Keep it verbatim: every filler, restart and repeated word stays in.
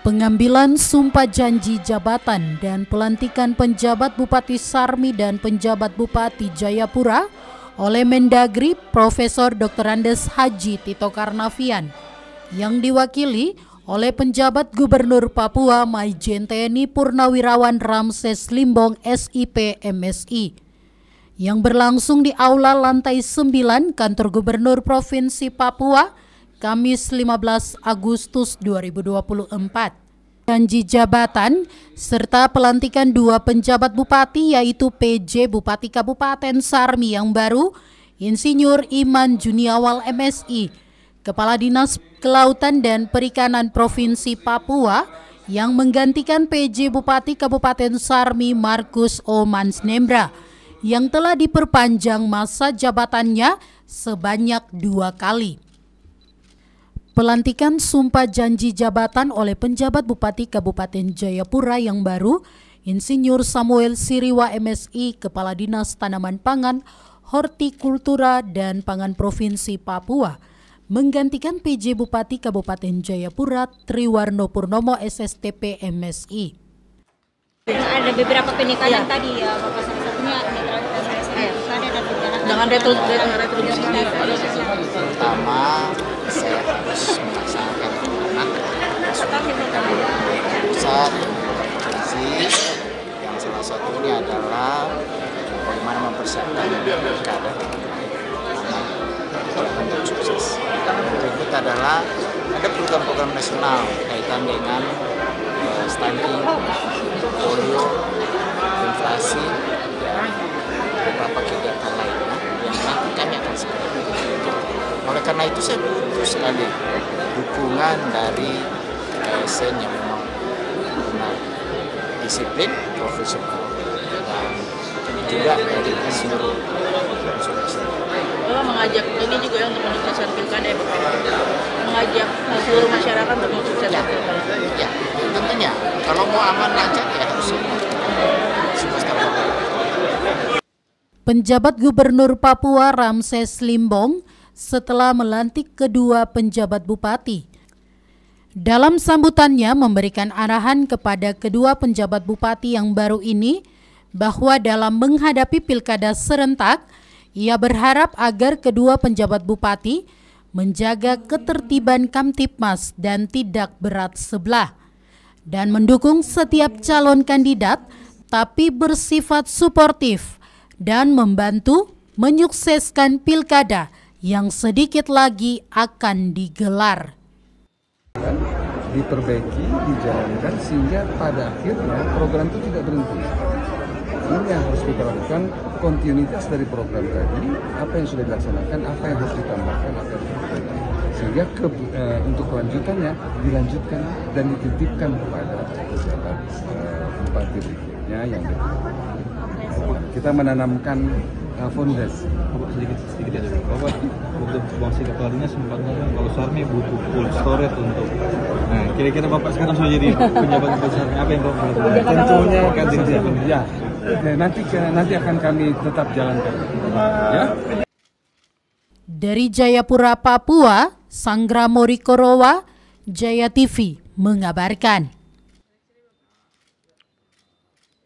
Pengambilan sumpah janji jabatan dan pelantikan penjabat Bupati Sarmi dan penjabat Bupati Jayapura oleh Mendagri Profesor Doktor Andes Haji Tito Karnavian yang diwakili oleh penjabat Gubernur Papua Maijen T N I Purnawirawan Ramses Limbong S I P M S I yang berlangsung di Aula Lantai sembilan Kantor Gubernur Provinsi Papua Kamis lima belas Agustus dua ribu dua puluh empat. Janji jabatan serta pelantikan dua penjabat bupati yaitu P J Bupati Kabupaten Sarmi yang baru, Insinyur Iman Juniawal M S I, Kepala Dinas Kelautan dan Perikanan Provinsi Papua yang menggantikan P J Bupati Kabupaten Sarmi Markus O. Mansnembra yang telah diperpanjang masa jabatannya sebanyak dua kali. Pelantikan sumpah janji jabatan oleh penjabat Bupati Kabupaten Jayapura yang baru, Insinyur Samuel Siriwa M S I, Kepala Dinas Tanaman Pangan, Hortikultura dan Pangan Provinsi Papua, menggantikan P J Bupati Kabupaten Jayapura Triwarno Purnomo S S T P M S I. Ada beberapa penekanan ya. Tadi ya, Bapak, salah satunya dengan retribusi pertama saya harus melaksanakan amanat pusat provinsi yang salah satunya adalah bagaimana mempersiapkan pilkada untuk sukses. Berikut adalah ada program-program nasional kaitan dengan uh, stunting, polio, inflasi, dan beberapa kegiatan lainnya yang nanti kami akan segera. Oleh karena itu saya butuh sekali dukungan dari A S N yang memang benar disiplin, profesional, dan juga dari seluruh Bapak mengajak ini juga ya untuk menyukseskan pilkada, mengajak seluruh masyarakat untuk menyukseskan pilkada. Ya, tentunya kalau mau aman lancar ya harus semua semua secara. Penjabat Gubernur Papua Ramses Limbong setelah melantik kedua penjabat bupati. Dalam sambutannya memberikan arahan kepada kedua penjabat bupati yang baru ini bahwa dalam menghadapi pilkada serentak, ia berharap agar kedua penjabat bupati menjaga ketertiban Kamtipmas dan tidak berat sebelah dan mendukung setiap calon kandidat tapi bersifat suportif dan membantu menyukseskan pilkada yang sedikit lagi akan digelar. Diperbaiki, dijalankan sehingga pada akhirnya program itu tidak berhenti. Ini yang harus kita lakukan, kontinuitas dari program tadi, apa yang sudah dilaksanakan, apa yang harus ditambahkan, apa yang harus ditambahkan. Sehingga ke, e, untuk kelanjutannya dilanjutkan dan dititipkan kepada pejabat e, bupati berikutnya yang berikutnya. Kita menanamkan uh, fondasi. Sedikit sedikit ya dulu. Bapak untuk fungsi kepala dinas sempat ngomong kalau Sarmi butuh cold storage untuk. Nah, kira-kira Bapak sekarang sudah jadi penjabat besar. Apa yang Bapak lakukan? Tentunya kan ya. Nanti nanti akan kami tetap jalankan. Ya. Dari Jayapura, Papua, Sanggramo Rikorowa, Jaya T V mengabarkan.